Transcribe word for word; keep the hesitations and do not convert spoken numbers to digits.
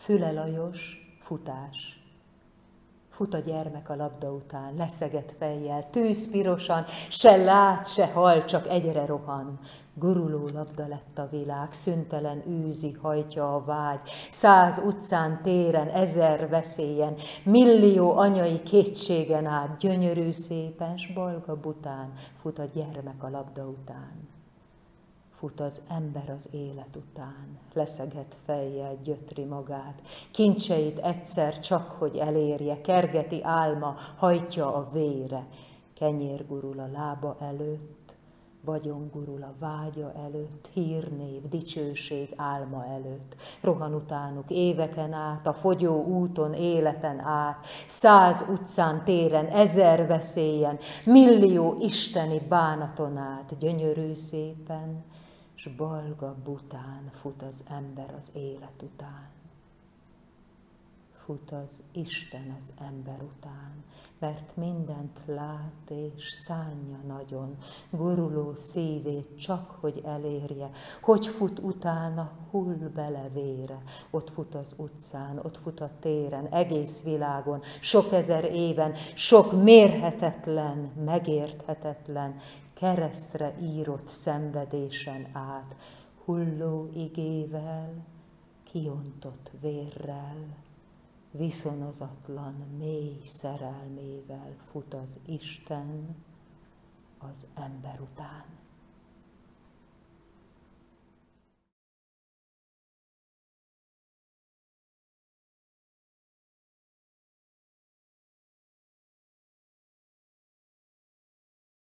Füle Lajos, futás. Fut a gyermek a labda után, leszegett fejjel, tűzpirosan, se lát, se hall, csak egyre rohan. Guruló labda lett a világ, szüntelen űzi, hajtja a vágy. Száz utcán, téren, ezer veszélyen, millió anyai kétségen át, gyönyörű szépen, s balga bután, fut a gyermek a labda után. Fut az ember az élet után, leszegett fejjel gyötri magát, kincseit egyszer csak, hogy elérje, kergeti álma, hajtja a vére, kenyér gurul a lába előtt, vagyon gurul a vágya előtt, hírnév, dicsőség álma előtt, rohan utánuk éveken át, a fogyó úton, életen át, száz utcán, téren, ezer veszélyen, millió isteni bánaton át, gyönyörű szépen, s balga bután fut az ember az élet után. Fut az Isten az ember után, mert mindent lát és szánja nagyon, guruló szívét csak, hogy elérje. Hogy fut utána, hull bele vére, ott fut az utcán, ott fut a téren, egész világon, sok ezer éven, sok mérhetetlen, megérthetetlen, keresztre írott szenvedésen át, hulló igével, kiontott vérrel, viszonozatlan mély szerelmével fut az Isten az ember után.